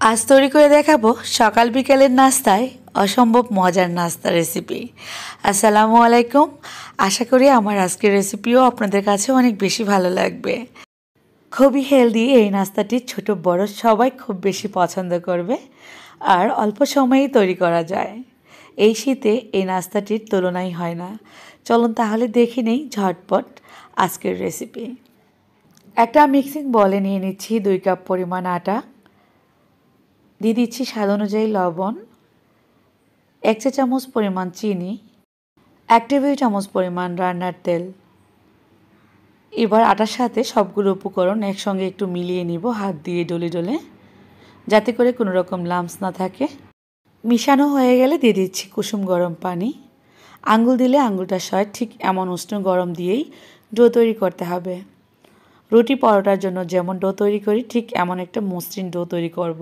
আজ তৈরি করে দেখাবো সকাল বিকেলের নাস্তায় অসম্ভব মজার নাস্তা রেসিপি। আসসালামু আলাইকুম। আশা করি আমার আজকের রেসিপিও আপনাদের কাছে অনেক বেশি ভালো লাগবে। খুবই হেলদি এই নাস্তাটি ছোট বড় সবাই খুব বেশি পছন্দ করবে আর অল্প সময়েই তৈরি করা যায়। এই শীতে এই নাস্তাটির তুলনাই হয় না। চলুন তাহলে দেখে নেই ঝটপট আজকের রেসিপি। একটা মিক্সিং বলে নিয়ে নিচ্ছি 2 কাপ পরিমাণ আটা, দিয়ে দিচ্ছি স্বাদ অনুযায়ী লবণ, 1 চা চামচ পরিমাণ চিনি, 1 টেবিল চামচ পরিমাণ রান্নার তেল। এবার আটার সাথে সবগুলো উপকরণ একসঙ্গে একটু মিলিয়ে নিব হাত দিয়ে ডলে ডলে, যাতে করে কোনো রকম লাম্পস না থাকে। মিশানো হয়ে গেলে দিয়ে দিচ্ছি কুসুম গরম পানি। আঙ্গুল দিলে আঙ্গুলটা সয়, ঠিক এমন উষ্ণ গরম দিয়েই ডো তৈরি করতে হবে। রুটি পরোটার জন্য যেমন ডো তৈরি করি ঠিক এমন একটা মসৃণ ডো তৈরি করব।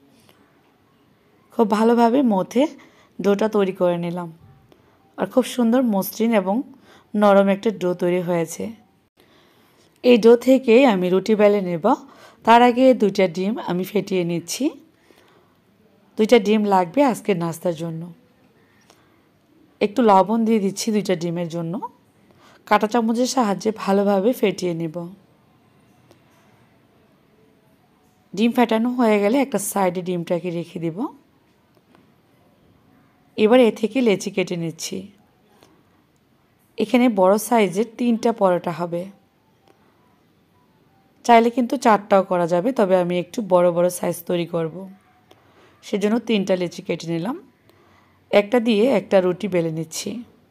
খুব ভালোভাবে মথে ডোটা তৈরি করে নিলাম আর খুব সুন্দর মসৃণ এবং নরম একটা ডো তৈরি হয়েছে। এই ডো থেকে আমি রুটি বেলে নেব। তার আগে 2টা ডিম আমি ফেটিয়ে নিচ্ছি। 2টা ডিম লাগবে আজকের নাস্তার জন্য। একটু লবণ দিয়ে দিচ্ছি 2টা ডিমের জন্য। কাঁটা চামচের সাহায্যে ভালোভাবে ফেটিয়ে নেব। ডিম ফেটানো হয়ে গেলে একটা সাইডে ডিমটাকে রেখে দিব। এবার এ থেকে লেচি কেটে নিচ্ছি। এখানে বড় সাইজের 3টা পরোটা হবে। চাইলে কিন্তু 4টাও করা যাবে, তবে আমি একটু বড় বড় সাইজ তৈরি করব। সেজন্য 3টা লেচি কেটে নিলাম। একটা দিয়ে একটা রুটি বেলে নিচ্ছি।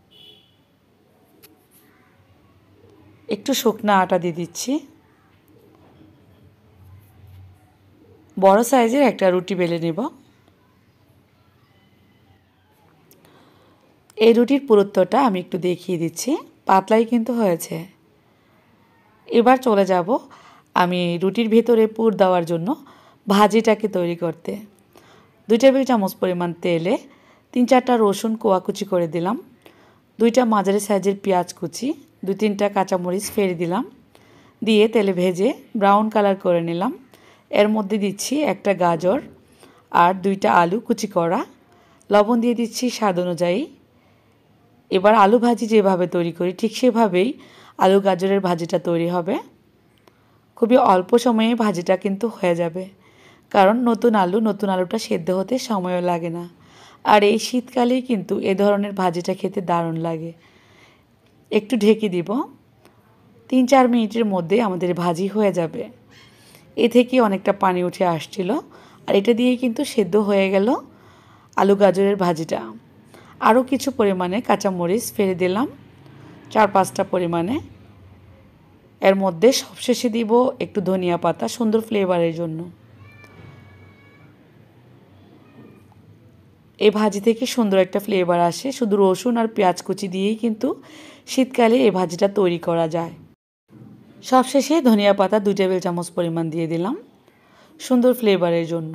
একটু শুকনো আটা দিয়ে দিচ্ছি। বড় সাইজের একটা রুটি বেলে নেব। এই রুটির পুরুত্বটা আমি একটু দেখিয়ে দিচ্ছি, পাতলাই কিন্তু হয়েছে। এবার চলে যাব আমি রুটির ভেতরে পুর দেওয়ার জন্য ভাজিটাকে তৈরি করতে। 2 টেবিল চামচ পরিমাণ তেলে 3-4টা রসুন কোয়াকুচি করে দিলাম, 2টা মাঝারি সাইজের পেঁয়াজ কুচি, 2-3টা কাঁচামরিচ ফেলে দিলাম, দিয়ে তেলে ভেজে ব্রাউন কালার করে নিলাম। এর মধ্যে দিচ্ছি একটা গাজর আর 2টা আলু কুচি করা, লবণ দিয়ে দিচ্ছি স্বাদ অনুযায়ী। এবার আলু ভাজি যেভাবে তৈরি করি ঠিক সেভাবেই আলু গাজরের ভাজিটা তৈরি হবে। খুবই অল্প সময়ে ভাজিটা কিন্তু হয়ে যাবে, কারণ নতুন আলুটা সেদ্ধ হতে সময়ও লাগে না। আর এই শীতকালেই কিন্তু এ ধরনের ভাজিটা খেতে দারুণ লাগে। একটু ঢেকে দিব। 3-4 মিনিটের মধ্যে আমাদের ভাজি হয়ে যাবে। এ থেকে অনেকটা পানি উঠে আসছিল আর এটা দিয়েই কিন্তু সেদ্ধ হয়ে গেল আলু গাজরের ভাজিটা। আরও কিছু পরিমাণে কাঁচামরিচ ফেলে দিলাম, 4-5টা পরিমাণে। এর মধ্যে সবশেষে দিব একটু ধনিয়া পাতা সুন্দর ফ্লেভারের জন্য। এই ভাজি থেকে সুন্দর একটা ফ্লেভার আসে। শুধু রসুন আর পেঁয়াজ কুচি দিয়েই কিন্তু শীতকালে এই ভাজিটা তৈরি করা যায়। সবশেষে ধনিয়া পাতা 2 টেবিল চামচ পরিমাণ দিয়ে দিলাম সুন্দর ফ্লেভারের জন্য।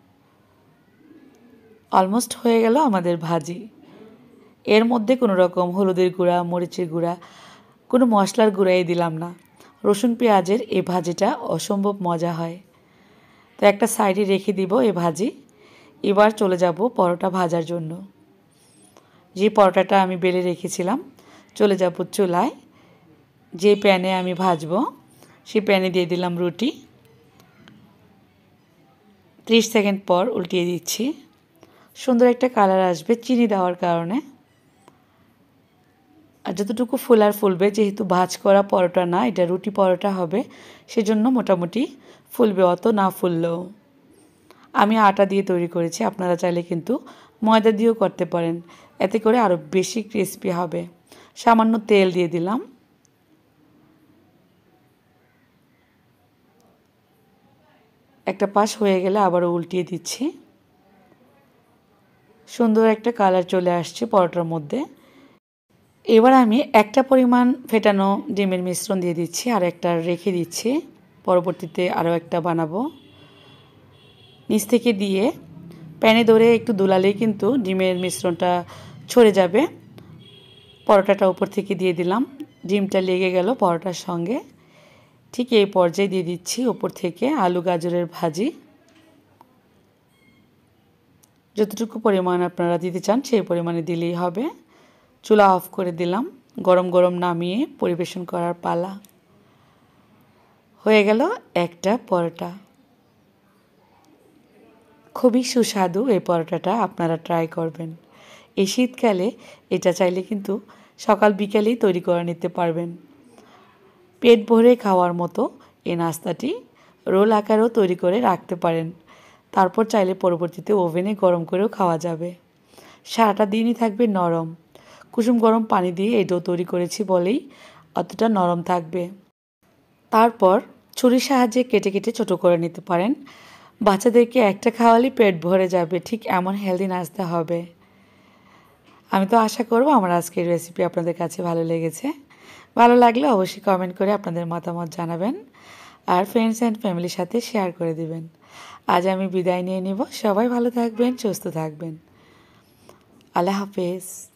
অলমোস্ট হয়ে গেল আমাদের ভাজি। এর মধ্যে কোনো রকম হলুদের গুঁড়া, মরিচের গুঁড়া, কোনো মশলার গুঁড়াই দিলাম না। রসুন পেঁয়াজের এই ভাজিটা অসম্ভব মজা হয়। তো একটা সাইডে রেখে দিব এই ভাজি। এবার চলে যাব পরোটা ভাজার জন্য। যে পরোটাটা আমি বেলে রেখেছিলাম চলে যাব চুলায়। যে প্যানে আমি ভাজবো সেই প্যানে দিয়ে দিলাম রুটি। 30 সেকেন্ড পর উল্টিয়ে দিচ্ছি। সুন্দর একটা কালার আসবে চিনি দেওয়ার কারণে। আর যতটুকু ফুলবে, যেহেতু ভাজ করা পরোটা না, এটা রুটি পরোটা হবে, সেজন্য মোটামুটি ফুলবে, অত না ফুললেও। আমি আটা দিয়ে তৈরি করেছি, আপনারা চাইলে কিন্তু ময়দা দিয়েও করতে পারেন, এতে করে আরও বেশি ক্রিস্পি হবে। সামান্য তেল দিয়ে দিলাম। একটা পাশ হয়ে গেলে আবারও উল্টিয়ে দিচ্ছি। সুন্দর একটা কালার চলে আসছে পরোটার মধ্যে। এবার আমি একটা পরিমাণ ফেটানো ডিমের মিশ্রণ দিয়ে দিচ্ছি আর একটা রেখে দিচ্ছি, পরবর্তীতে আরও একটা বানাবো। নিচ থেকে দিয়ে প্যানে ধরে একটু দুলালেই কিন্তু ডিমের মিশ্রণটা ছড়ে যাবে। পরোটাটা উপর থেকে দিয়ে দিলাম, ডিমটা লেগে গেল পরোটার সঙ্গে। ঠিক এই পর্যায়ে দিয়ে দিচ্ছি উপর থেকে আলু গাজরের ভাজি। যতটুকু পরিমাণ আপনারা দিতে চান সেই পরিমাণে দিলেই হবে। চুলা অফ করে দিলাম। গরম গরম নামিয়ে পরিবেশন করার পালা। হয়ে গেল একটা পরোটা। খুবই সুস্বাদু এই পরোটাটা, আপনারা ট্রাই করবেন। এই শীতকালে এটা চাইলে কিন্তু সকাল বিকেলেই তৈরি করে নিতে পারবেন। পেট ভরে খাওয়ার মতো এই নাস্তাটি রোল আকারেও তৈরি করে রাখতে পারেন। তারপর চাইলে পরবর্তীতে ওভেনে গরম করেও খাওয়া যাবে। সারাটা দিনই থাকবে নরম। কুসুম গরম পানি দিয়ে এই ডো তৈরি করেছি বলেই অতটা নরম থাকবে। তারপর ছুরির সাহায্যে কেটে কেটে ছোট করে নিতে পারেন। বাচ্চাদেরকে একটা খাওয়ালেই পেট ভরে যাবে, ঠিক এমন হেলদি নাস্তা হবে। আমি তো আশা করব আমার আজকের রেসিপি আপনাদের কাছে ভালো লেগেছে। ভালো লাগলে অবশ্যই কমেন্ট করে আপনাদের মতামত জানাবেন আর ফ্রেন্ডস অ্যান্ড ফ্যামিলির সাথে শেয়ার করে দিবেন। আজ আমি বিদায় নিয়ে নিব। সবাই ভালো থাকবেন, সুস্থ থাকবেন। আল্লাহ হাফেজ।